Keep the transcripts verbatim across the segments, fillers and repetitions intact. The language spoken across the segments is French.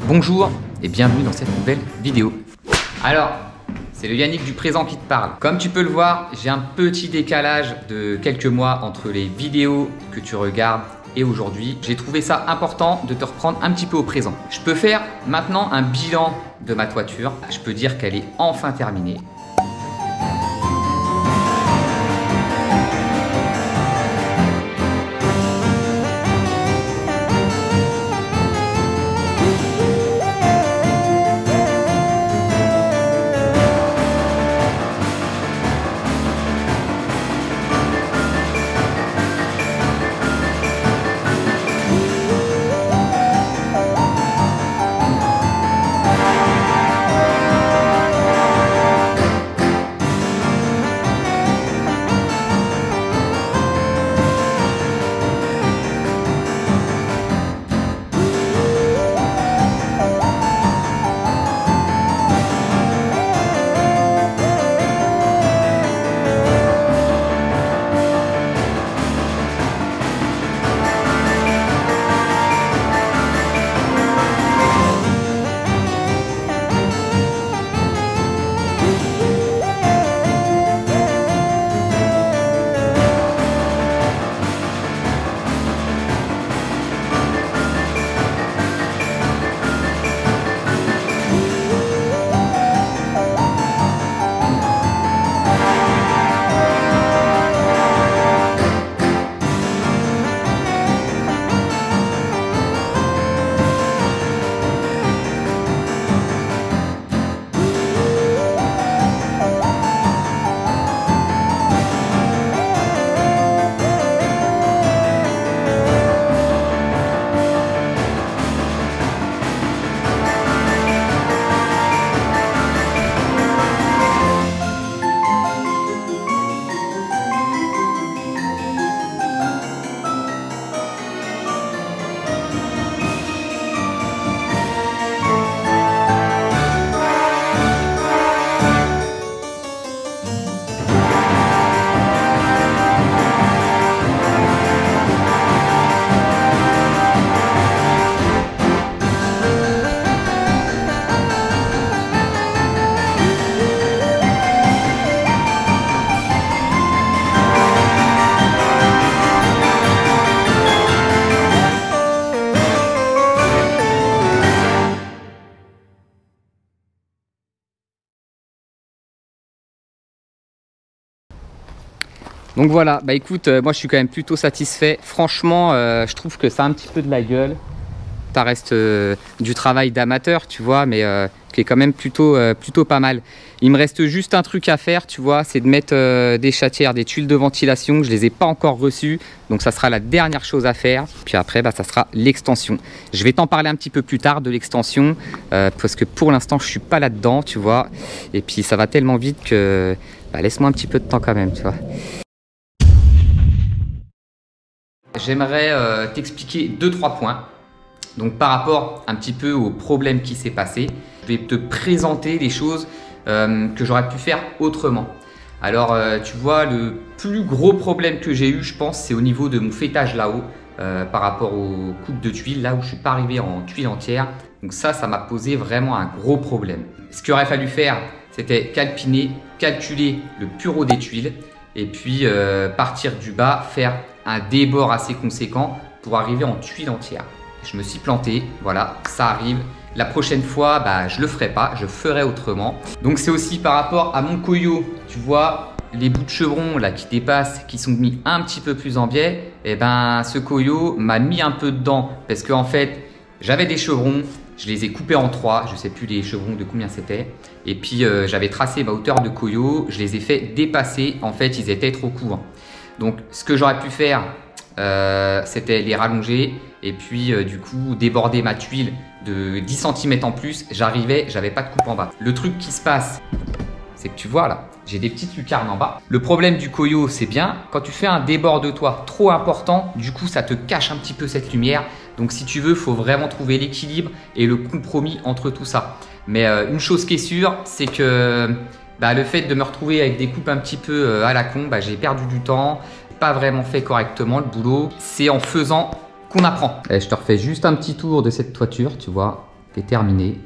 Bonjour et bienvenue dans cette nouvelle vidéo. Alors, c'est le Yannick du présent qui te parle. Comme tu peux le voir, j'ai un petit décalage de quelques mois entre les vidéos que tu regardes et aujourd'hui. J'ai trouvé ça important de te reprendre un petit peu au présent. Je peux faire maintenant un bilan de ma toiture. Je peux dire qu'elle est enfin terminée. Donc voilà, bah écoute, euh, moi je suis quand même plutôt satisfait. Franchement, euh, je trouve que ça a un petit peu de la gueule. Ça reste euh, du travail d'amateur, tu vois, mais euh, qui est quand même plutôt, euh, plutôt pas mal. Il me reste juste un truc à faire, tu vois, c'est de mettre euh, des chatières, des tuiles de ventilation. Je les ai pas encore reçues, donc ça sera la dernière chose à faire. Puis après, bah, ça sera l'extension. Je vais t'en parler un petit peu plus tard de l'extension, euh, parce que pour l'instant, je suis pas là-dedans, tu vois. Et puis ça va tellement vite que bah, laisse-moi un petit peu de temps quand même, tu vois. J'aimerais euh, t'expliquer deux trois points. Donc par rapport un petit peu au problème qui s'est passé, je vais te présenter les choses euh, que j'aurais pu faire autrement. Alors euh, tu vois, le plus gros problème que j'ai eu, je pense, c'est au niveau de mon fêtage là-haut, euh, par rapport aux coupes de tuiles, là où je suis pas arrivé en tuiles entières. Donc ça, ça m'a posé vraiment un gros problème. Ce qu'il aurait fallu faire, c'était calpiner, calculer le pureau des tuiles et puis euh, partir du bas, faire un débord assez conséquent pour arriver en tuiles entières. Je me suis planté, voilà, ça arrive. La prochaine fois, bah, je le ferai pas, je ferai autrement. Donc c'est aussi par rapport à mon coyot, tu vois, les bouts de chevron là qui dépassent, qui sont mis un petit peu plus en biais, et ben ce coyot m'a mis un peu dedans parce qu'en fait, j'avais des chevrons, je les ai coupés en trois, je sais plus les chevrons de combien c'était. Et puis euh, j'avais tracé ma hauteur de coyot, je les ai fait dépasser, en fait ils étaient trop courts. Donc ce que j'aurais pu faire, euh, c'était les rallonger et puis euh, du coup déborder ma tuile de dix centimètres en plus. J'arrivais, j'avais pas de coupe en bas. Le truc qui se passe, c'est que tu vois là, j'ai des petites lucarnes en bas. Le problème du coyot, c'est bien, quand tu fais un débord de toit trop important, du coup ça te cache un petit peu cette lumière. Donc si tu veux, il faut vraiment trouver l'équilibre et le compromis entre tout ça. Mais euh, une chose qui est sûre, c'est que bah, le fait de me retrouver avec des coupes un petit peu euh, à la con, bah, j'ai perdu du temps, pas vraiment fait correctement le boulot. C'est en faisant qu'on apprend. Et je te refais juste un petit tour de cette toiture, tu vois. c'est terminé.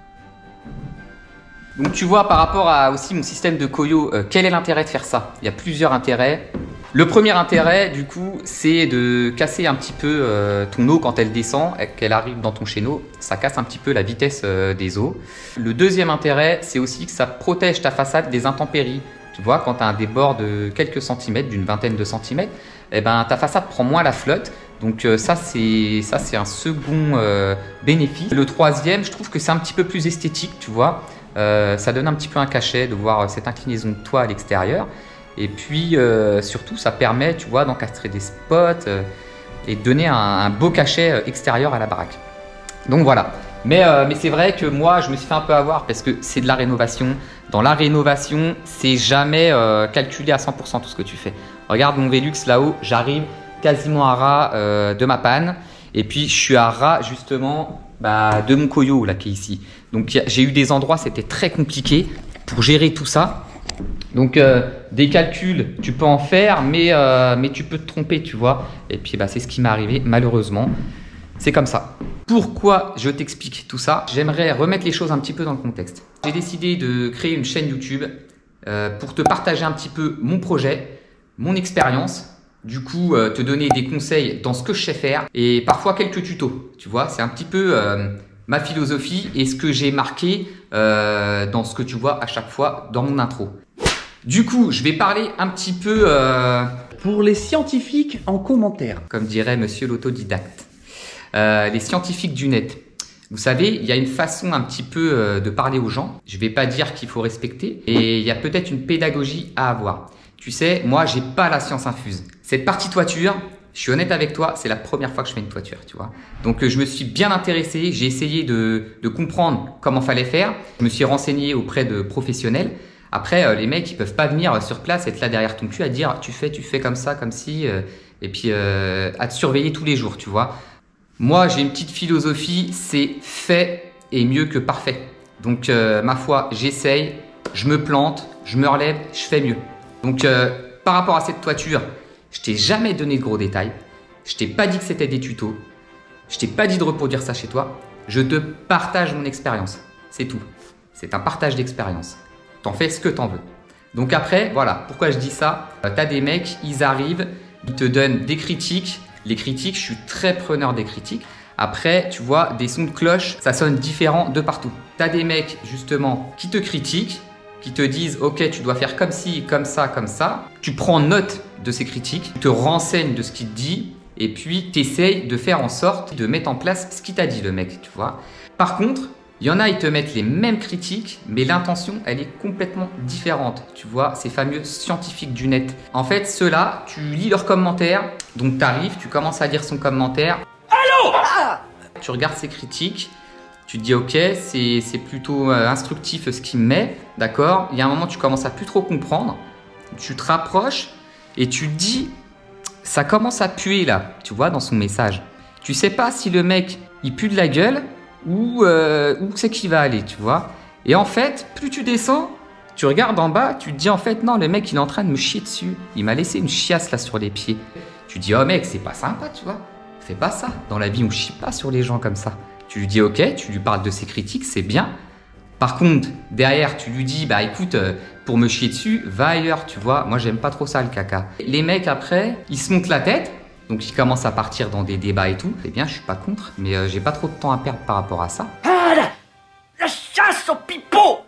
Donc tu vois par rapport à aussi mon système de Koyo, euh, quel est l'intérêt de faire ça? Il y a plusieurs intérêts. Le premier intérêt du coup c'est de casser un petit peu euh, ton eau quand elle descend, qu'elle arrive dans ton chéneau, ça casse un petit peu la vitesse euh, des eaux. Le deuxième intérêt c'est aussi que ça protège ta façade des intempéries. Tu vois quand tu as un débord de quelques centimètres, d'une vingtaine de centimètres, eh ben, ta façade prend moins la flotte. Donc euh, ça c'est ça c'est un second euh, bénéfice. Le troisième, je trouve que c'est un petit peu plus esthétique, tu vois. Euh, ça donne un petit peu un cachet de voir cette inclinaison de toit à l'extérieur. Et puis euh, surtout, ça permet, tu vois, d'encastrer des spots euh, et de donner un, un beau cachet extérieur à la baraque. Donc voilà. Mais, euh, mais c'est vrai que moi, je me suis fait un peu avoir parce que c'est de la rénovation. Dans la rénovation, c'est jamais euh, calculé à cent pour cent tout ce que tu fais. Regarde mon Velux là-haut, j'arrive quasiment à ras euh, de ma panne. Et puis, je suis à ras justement bah, de mon Koyo là qui est ici. Donc, j'ai eu des endroits, c'était très compliqué pour gérer tout ça. Donc, euh, des calculs, tu peux en faire, mais, euh, mais tu peux te tromper, tu vois. Et puis, bah, c'est ce qui m'est arrivé, malheureusement. C'est comme ça. Pourquoi je t'explique tout ça? J'aimerais remettre les choses un petit peu dans le contexte. J'ai décidé de créer une chaîne YouTube euh, pour te partager un petit peu mon projet, mon expérience. Du coup, euh, te donner des conseils dans ce que je sais faire et parfois quelques tutos. Tu vois, c'est un petit peu euh, ma philosophie et ce que j'ai marqué euh, dans ce que tu vois à chaque fois dans mon intro. Du coup, je vais parler un petit peu… Euh, pour les scientifiques en commentaire. Comme dirait monsieur l'autodidacte. Euh, les scientifiques du net. Vous savez, il y a une façon un petit peu euh, de parler aux gens. Je vais pas dire qu'il faut respecter. Et il y a peut-être une pédagogie à avoir. Tu sais, moi, j'ai pas la science infuse. Cette partie toiture, je suis honnête avec toi, c'est la première fois que je fais une toiture, tu vois. Donc, euh, je me suis bien intéressé. J'ai essayé de, de comprendre comment fallait faire. Je me suis renseigné auprès de professionnels. Après, euh, les mecs, ils peuvent pas venir sur place, être là derrière ton cul à dire tu fais, tu fais comme ça, comme si, euh, et puis euh, à te surveiller tous les jours, tu vois. Moi, j'ai une petite philosophie, c'est fait est mieux que parfait. Donc, euh, ma foi, j'essaye, je me plante, je me relève, je fais mieux. Donc, euh, par rapport à cette toiture, je t'ai jamais donné de gros détails. Je t'ai pas dit que c'était des tutos. Je t'ai pas dit de reproduire ça chez toi. Je te partage mon expérience. C'est tout. C'est un partage d'expérience. T'en fais ce que t'en veux. Donc après, voilà. Pourquoi je dis ça? euh, T'as des mecs, ils arrivent, ils te donnent des critiques. Les critiques, je suis très preneur des critiques. Après, tu vois, des sons de cloche, ça sonne différent de partout. Tu as des mecs, justement, qui te critiquent, qui te disent « Ok, tu dois faire comme ci, comme ça, comme ça ». Tu prends note de ces critiques, tu te renseignes de ce qu'il te dit et puis tu essayes de faire en sorte de mettre en place ce qu'il t'a dit, le mec, tu vois. Par contre, il y en a, ils te mettent les mêmes critiques, mais l'intention, elle est complètement différente. Tu vois, ces fameux scientifiques du net. En fait, ceux-là, tu lis leurs commentaires, donc tu arrives, tu commences à lire son commentaire. Allô ah Tu regardes ses critiques, tu te dis, ok, c'est plutôt euh, instructif ce qu'il me met, d'accord. Il y a un moment, tu commences à plus trop comprendre, tu te rapproches et tu te dis, ça commence à puer là, tu vois, dans son message. Tu sais pas si le mec, il pue de la gueule, Où, euh, où c'est qu'il va aller, tu vois. Et en fait, plus tu descends, tu regardes en bas, tu te dis en fait, non, le mec, il est en train de me chier dessus. Il m'a laissé une chiasse là sur les pieds. Tu dis, oh mec, c'est pas sympa, tu vois. Fais pas ça. Dans la vie, on chie pas sur les gens comme ça. Tu lui dis, ok, tu lui parles de ses critiques, c'est bien. Par contre, derrière, tu lui dis, bah écoute, euh, pour me chier dessus, va ailleurs, tu vois. Moi, j'aime pas trop ça, le caca. Les mecs, après, ils se montent la tête. Donc, ils commencent à partir dans des débats et tout. C'est bien, je suis pas contre, mais euh, j'ai pas trop de temps à perdre par rapport à ça. Ah, la, la chasse au pipeau!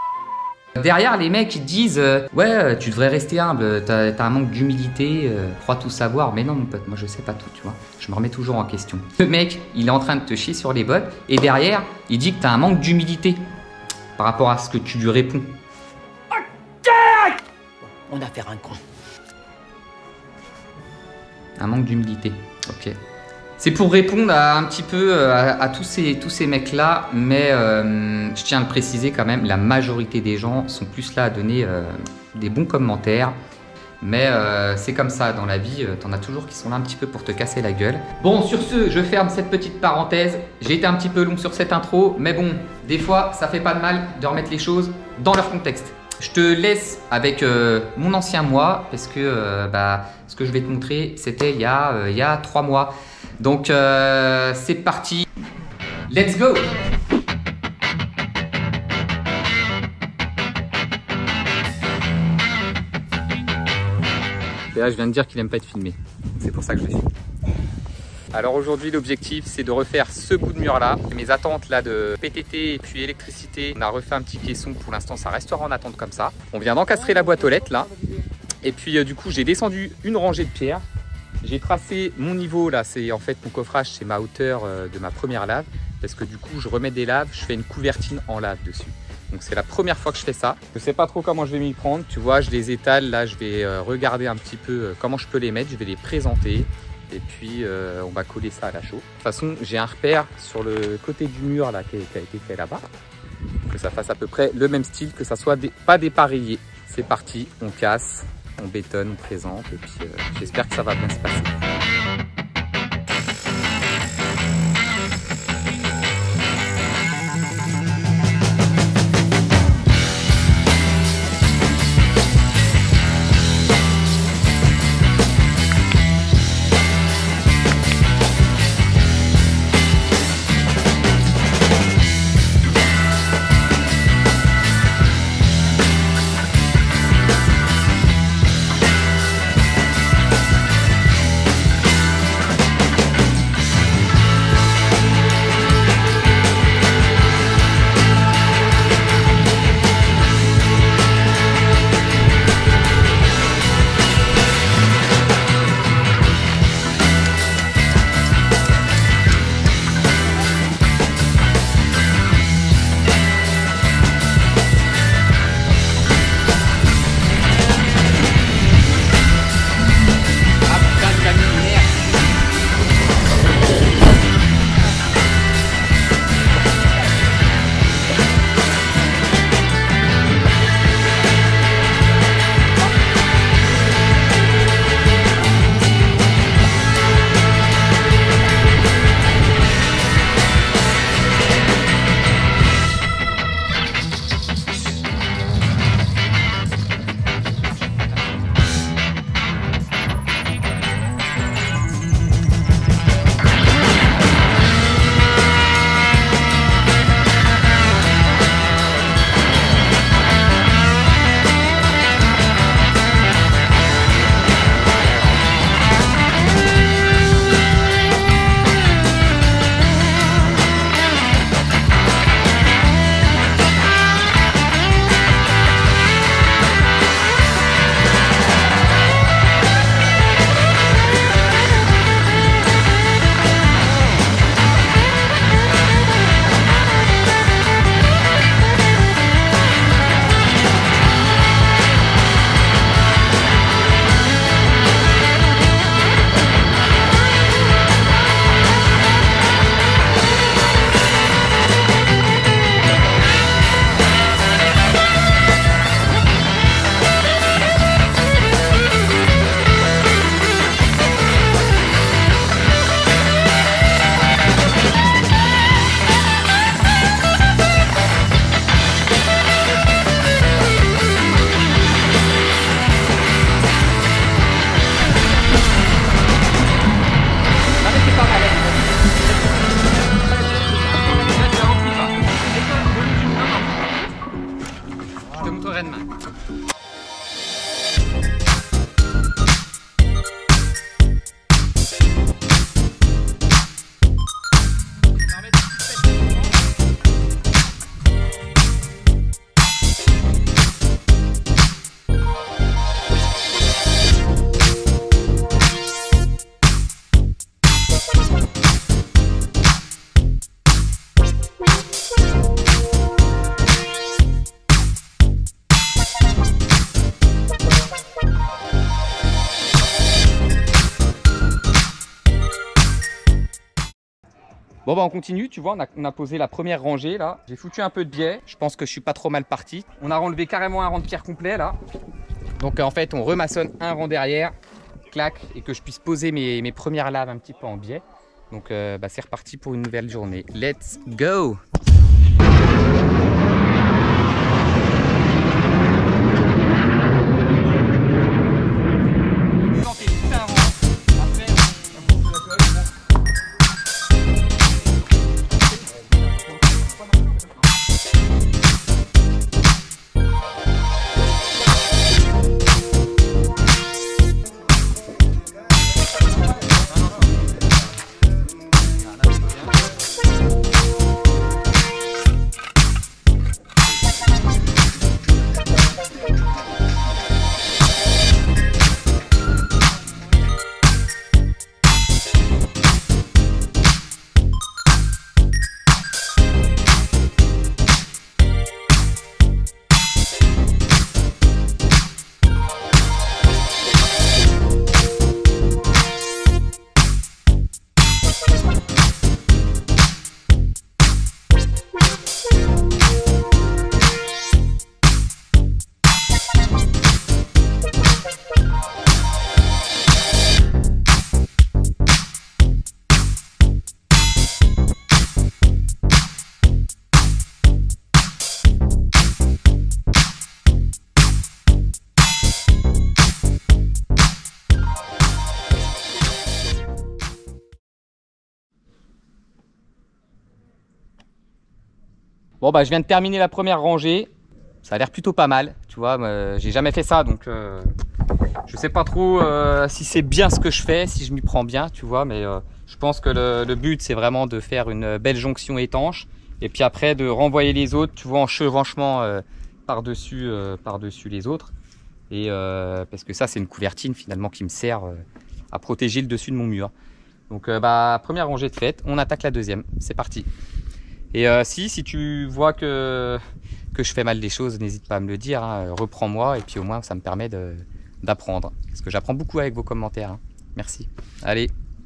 Derrière, les mecs, ils disent euh, ouais, tu devrais rester humble, t'as t'as un manque d'humilité, euh, crois tout savoir. Mais non, mon pote, moi, je sais pas tout, tu vois. Je me remets toujours en question. Le mec, il est en train de te chier sur les bottes. Et derrière, il dit que t'as un manque d'humilité par rapport à ce que tu lui réponds. On a affaire à un con. Un manque d'humilité, ok. C'est pour répondre à, un petit peu à, à tous ces, tous ces mecs-là, mais euh, je tiens à le préciser quand même, la majorité des gens sont plus là à donner euh, des bons commentaires. Mais euh, c'est comme ça dans la vie, euh, t'en as toujours qui sont là un petit peu pour te casser la gueule. Bon, sur ce, je ferme cette petite parenthèse. J'ai été un petit peu long sur cette intro, mais bon, des fois, ça fait pas de mal de remettre les choses dans leur contexte. Je te laisse avec euh, mon ancien moi, parce que euh, bah, ce que je vais te montrer, c'était il, euh, il y a trois mois. Donc, euh, c'est parti. Let's go! là, je viens de dire qu'il n'aime pas être filmé. C'est pour ça que je le filme. Alors aujourd'hui, l'objectif, c'est de refaire ce bout de mur là. Mes attentes là de P T T et puis électricité. On a refait un petit caisson. Pour l'instant, ça restera en attente comme ça. On vient d'encastrer la boîte aux lettres là. Et puis euh, du coup, j'ai descendu une rangée de pierres. J'ai tracé mon niveau là. C'est en fait mon coffrage, c'est ma hauteur euh, de ma première lave. Parce que du coup, je remets des laves, je fais une couvertine en lave dessus. Donc c'est la première fois que je fais ça. Je sais pas trop comment je vais m'y prendre. Tu vois, je les étale. Là, je vais euh, regarder un petit peu euh, comment je peux les mettre. Je vais les présenter. Et puis euh, on va coller ça à la chaux. De toute façon, j'ai un repère sur le côté du mur là qui a, qui a été fait là-bas. Que ça fasse à peu près le même style, que ça soit des, pas dépareillé. C'est parti, on casse, on bétonne, on présente. Et puis euh, j'espère que ça va bien se passer. Bon bah on continue, tu vois, on a, on a posé la première rangée là. J'ai foutu un peu de biais, je pense que je suis pas trop mal parti. On a relevé carrément un rang de pierre complet là. Donc en fait on remaçonne un rang derrière, clac, et que je puisse poser mes, mes premières laves un petit peu en biais. Donc euh, bah, c'est reparti pour une nouvelle journée. Let's go! Bon bah je viens de terminer la première rangée. Ça a l'air plutôt pas mal, tu vois. Euh, j'ai jamais fait ça, donc euh, je sais pas trop euh, si c'est bien ce que je fais, si je m'y prends bien, tu vois. Mais euh, je pense que le, le but c'est vraiment de faire une belle jonction étanche et puis après de renvoyer les autres, tu vois, en chevauchement euh, par-dessus euh, par-dessus les autres. Et euh, parce que ça c'est une couvertine finalement qui me sert euh, à protéger le dessus de mon mur. Donc euh, bah première rangée de faite, on attaque la deuxième, c'est parti. Et euh, si si tu vois que que je fais mal des choses, n'hésite pas à me le dire, hein. Reprends-moi et puis au moins ça me permet d'apprendre. Parce que j'apprends beaucoup avec vos commentaires, hein. Merci. Allez.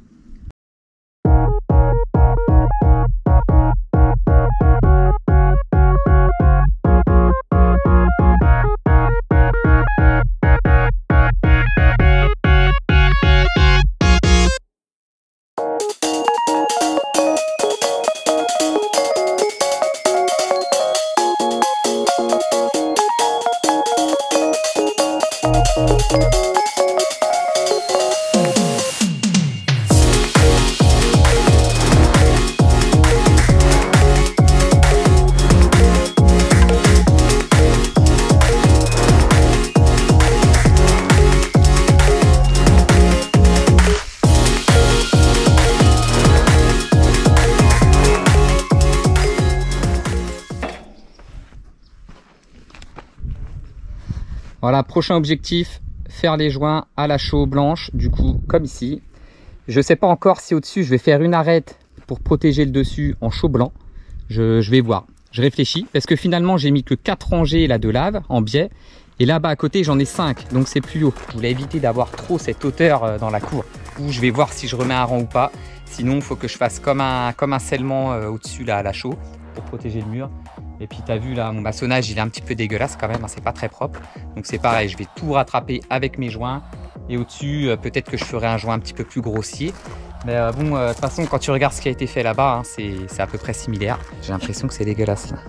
Voilà, prochain objectif, faire les joints à la chaux blanche, du coup, comme ici. Je ne sais pas encore si au-dessus, je vais faire une arête pour protéger le dessus en chaux blanc. Je, je vais voir, je réfléchis, parce que finalement, j'ai mis que quatre rangées là de lave en biais. Et là-bas à côté, j'en ai cinq, donc c'est plus haut. Je voulais éviter d'avoir trop cette hauteur dans la cour, où je vais voir si je remets un rang ou pas. Sinon, il faut que je fasse comme un, comme un scellement au-dessus là à la chaux pour protéger le mur. Et puis tu as vu là, mon maçonnage il est un petit peu dégueulasse quand même, hein, c'est pas très propre. Donc c'est pareil, je vais tout rattraper avec mes joints. Et au-dessus, euh, peut-être que je ferai un joint un petit peu plus grossier. Mais euh, bon, de euh, toute façon, quand tu regardes ce qui a été fait là-bas, hein, c'est à peu près similaire. J'ai l'impression que c'est dégueulasse là.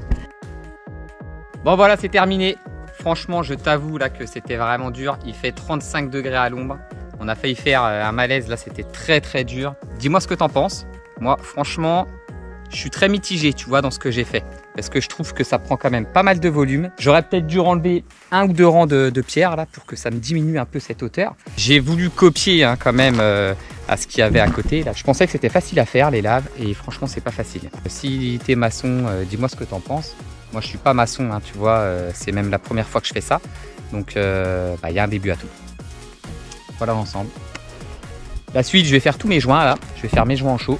Bon voilà, c'est terminé. Franchement, je t'avoue là que c'était vraiment dur. Il fait trente-cinq degrés à l'ombre. On a failli faire euh, un malaise, là c'était très très dur. Dis-moi ce que t'en penses. Moi, franchement, je suis très mitigé, tu vois, dans ce que j'ai fait. Parce que je trouve que ça prend quand même pas mal de volume. J'aurais peut-être dû enlever un ou deux rangs de, de pierres là pour que ça me diminue un peu cette hauteur. J'ai voulu copier hein, quand même euh, à ce qu'il y avait à côté. Là. Je pensais que c'était facile à faire les laves et franchement c'est pas facile. Si t'es maçon, euh, dis-moi ce que t'en penses. Moi je suis pas maçon, hein, tu vois, euh, c'est même la première fois que je fais ça. Donc il euh, bah, y a un début à tout. Voilà l'ensemble. La suite, je vais faire tous mes joints là. Je vais faire mes joints en chaux.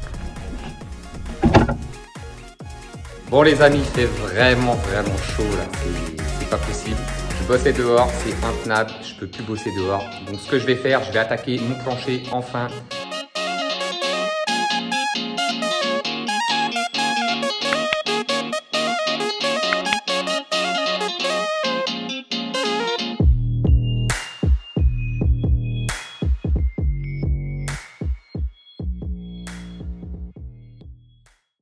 Bon les amis, il fait vraiment vraiment chaud là, c'est pas possible. Je bossais dehors, c'est intenable, je peux plus bosser dehors. Donc ce que je vais faire, je vais attaquer mon plancher enfin